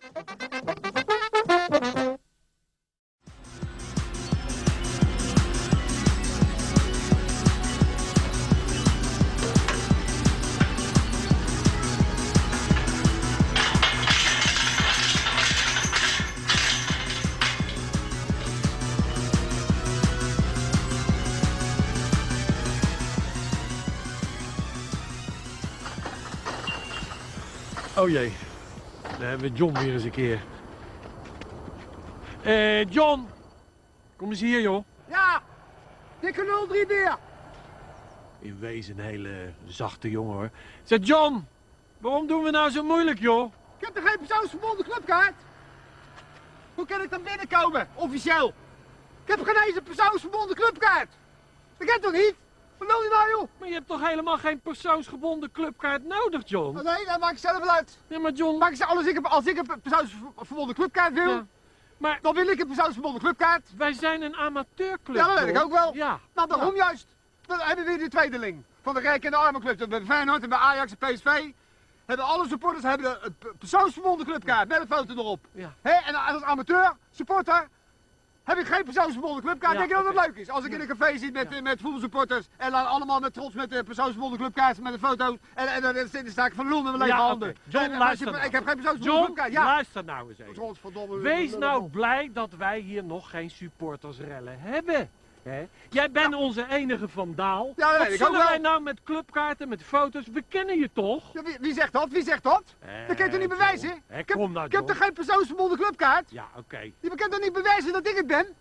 Oh jee, daar hebben we John weer eens een keer. John, kom eens hier joh. Ja, dikke 03 weer. In wezen een hele zachte jongen hoor. Zeg John, waarom doen we nou zo moeilijk joh? Ik heb toch geen persoonsverbonden clubkaart? Hoe kan ik dan binnenkomen, officieel? Ik heb geen eens een persoonsverbonden clubkaart. Dat kent toch niet? Wat wil je nou joh? Maar je hebt toch helemaal geen persoonsgebonden clubkaart nodig John? Oh, nee, dat maak ik zelf wel uit. Ja maar John... Maak ik zelf, als ik een persoonsverbonden clubkaart wil, Ja. Maar dan wil ik een persoonsverbonden clubkaart. wij zijn een amateurclub. Ja, dat weet ik John. ook wel. Ja. Nou, daarom juist. Dan hebben we weer de tweedeling van de Rijk en de Armenclub. Bij Feyenoord en bij Ajax en PSV hebben alle supporters hebben een persoonsverbonden clubkaart met een foto erop. Ja. En als amateur, supporter, heb ik geen persoonsverbonden clubkaart. Ja, Denk je dat oké. het leuk is? Als ik in een café zit met voetbalsupporters en dan allemaal met trots met persoonsverbonden clubkaart met een foto en dan sta ik van lul met mijn lege Ja, handen. oké. John, En luister ik nou. heb geen persoonsverbonden John, clubkaart. Ja. luister nou eens even. Godverdomme. Wees nou blij dat wij hier nog geen supportersrellen hebben. Hè? Jij bent onze enige vandaal. Ja, dat Wat weet ik ook zullen wij wel. nou met clubkaarten, met foto's? We kennen je toch? Ja, wie zegt dat? Wie zegt dat? Dat kan je toch niet bewijzen? Hè, kom nou, Ik heb John. toch geen persoonsverbonden clubkaart? Ja, oké. Je kan toch niet bewijzen dat ik het ben?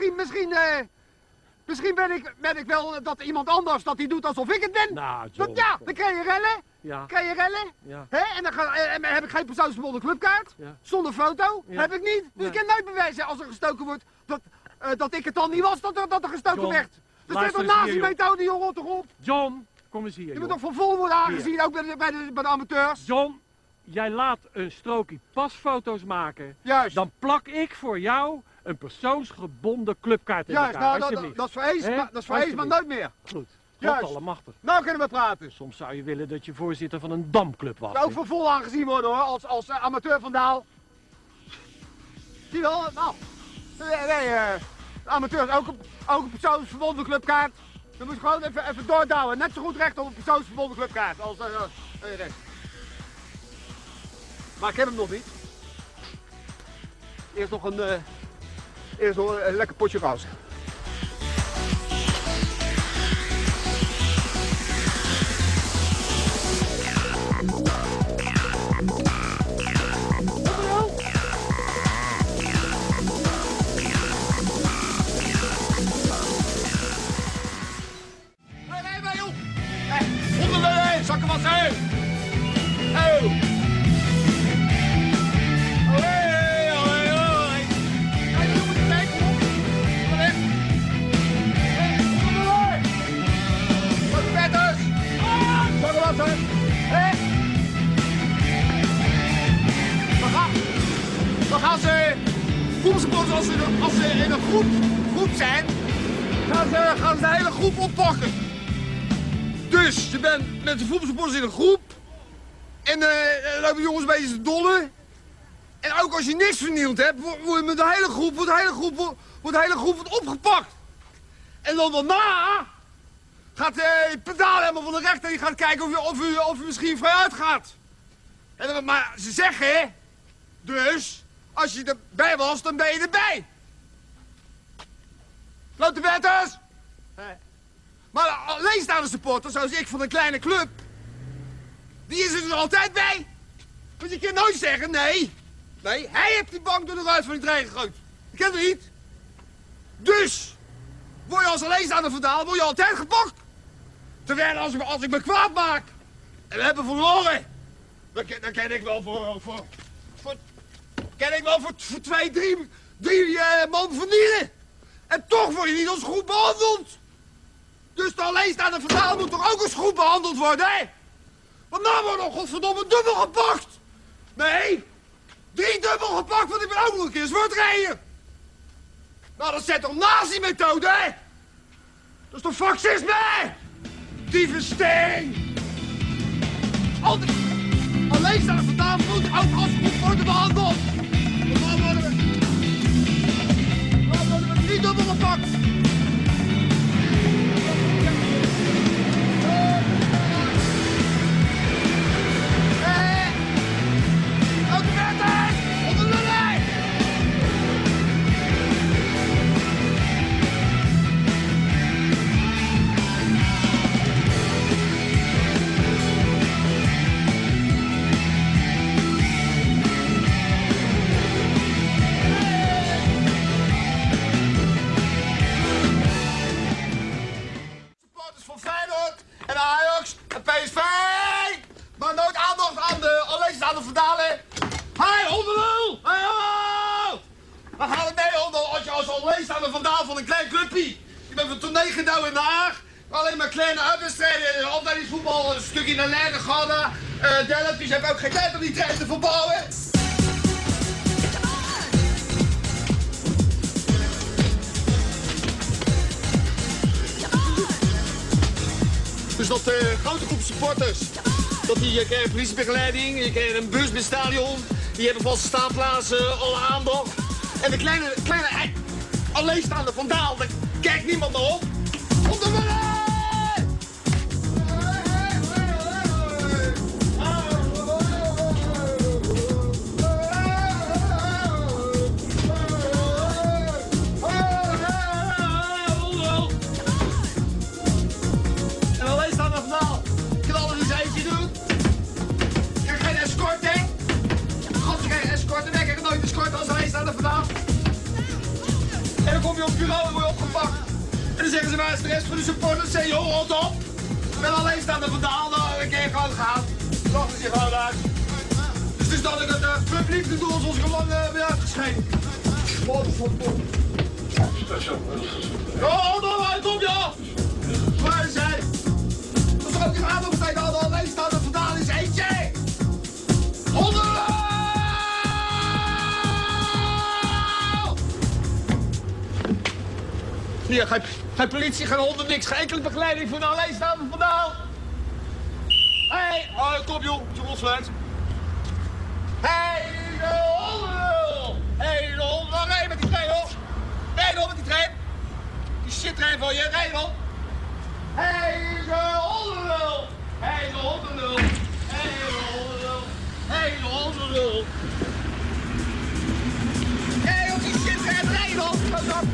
Misschien ben ik wel dat iemand anders dat die doet alsof ik het ben. Nou, John. Ja, dan krijg je rellen. Ja. Krijg je rellen. Ja. En dan heb ik geen persoonsverbonden clubkaart. Ja. Zonder foto. Ja. Heb ik niet. Dus Ja. ik kan nooit bewijzen als er gestoken wordt dat ik het dan niet was dat er gestoken John, werd. Dat is luister toch eens hier, nazi-methode, joh, rot toch op. John, kom eens hier, Je joh. moet toch van vol worden aangezien, ook bij de amateurs. John, jij laat een strookje pasfoto's maken. Juist. Dan plak ik voor jou een persoonsgebonden clubkaart in Juist, elkaar, nou, alsjeblieft. dat is voor eens, Hè? dat is voor eens, maar nooit meer. Goed. Juist. God allemachtig. Nou kunnen we praten. Soms zou je willen dat je voorzitter van een damclub was. Zou ook hè? voor vol aangezien worden hoor, als amateur vandaal. Zie je wel, nou. Amateurs ook een persoonsverbonden clubkaart. Dan moet je gewoon even doordouwen. Net zo goed recht op een persoonsverbonden clubkaart als recht. Maar ik heb hem nog niet. Eerst nog een lekker potje raus. Zakken wat zijn! Oh! Allee, allee, allee! Kijk, je moet er mee, kom op! Kom weg! Kom erbij! Zakken vetters! Zakken wat zijn! Hé! Dan gaan ze... voetbalsupporters, als ze in een groep zijn, gaan ze de hele groep oppakken. Dus je bent met de voetbalsupporters in een groep en dan lopen jongens een beetje te dollen. En ook als je niks vernield hebt, wordt met de hele groep, wordt de hele groep opgepakt. En dan daarna gaat de pedaal helemaal van de rechter, die gaat kijken of u misschien vrij gaat. En maar ze zeggen, dus, als je erbij was, dan ben je erbij. Loopt de wetters? Maar alleenstaande supporter, zoals ik van een kleine club, die is er dus altijd bij. Want je kan nooit zeggen, nee, hij heeft die bank door de ruit van die trein gegooid. Dat kan toch niet? Dus, word je als alleenstaande vandaal, word je altijd gepakt. Terwijl als ik me kwaad maak en we hebben verloren, dan kan ik wel voor 2, 3 man verdienen. En toch word je niet als goed behandeld. Dus de alleenstaande vertaal moet toch ook als goed behandeld worden, hè? Want nou wordt nog godverdomme dubbel gepakt. Nee, 3 dubbel gepakt, want ik ben ook nog een keer zwartrijder. Nou, dat zet toch nazi-methode, hè? Dat is toch fascisme, hè? Dievensteen. Alleenstaande vertaal moet ook als goed worden behandeld. vandaal van een klein clubje. Ik ben van tournee gedouwd in Den Haag. Alleen maar kleine uitwedstrijden, opleidingsvoetbal, een stukje naar Leiden, Ghana, Delft. Dus heb ook geen tijd om die trein te verbouwen. Dus dat grote groep supporters, dat die krijgen politiebegeleiding, je krijgt een bus met stadion, die hebben vaste staanplaatsen, alle aandacht. En de kleine alleenstaande vandaal, daar kijkt niemand naar op. Op de beleid! En alleenstaande vandaal, je kan alles eens eentje doen. Je krijgt geen escorting. God, je krijgt escorten. Nee, ik krijg nooit escorten als alleenstaande vandaal. En dan kom je op het bureau en word je opgepakt. En dan zeggen ze, waar is de rest van de supporters? Zeg je, ho, rot op. Ik ben alleenstaande vandaal, dan kun je gewoon gaan. Wacht eens je gewoon uit. Dus dat ik het publiek doe zoals ik al lang ben uitgeschreven. Oh, dan kom je! Waar is hij? Dat is ook niet aan of hij dan alleenstaande vandaal is eentje! 100! Hier, geen politie, geen honden, niks. Geen enkele begeleiding voor een alleenstaande vandaal. Hé, kom joh, je rotsluit. Hé, de honden! Hé, de honden, rij met die trein hoor. Rij dan met die trein. Die shittrein van je, rij dan. Hé, de hondenlul! Hé, de hondenlul! Hé, de hondenlul! Hé, de hondenlul! Hé, op die shittrein, rij dan! Kom op!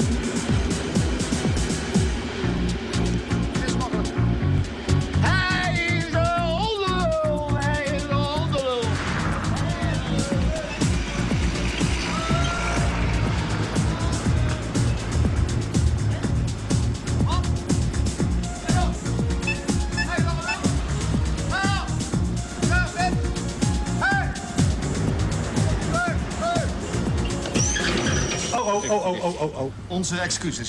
Oh. Onze excuses.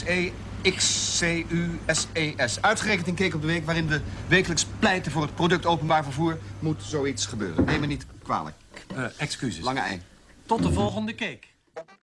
EXCUSES. Uitgerekend in Keek op de Week, waarin we wekelijks pleiten voor het product openbaar vervoer, moet zoiets gebeuren. Neem me niet kwalijk. Excuses. Lange ei. Tot de volgende cake.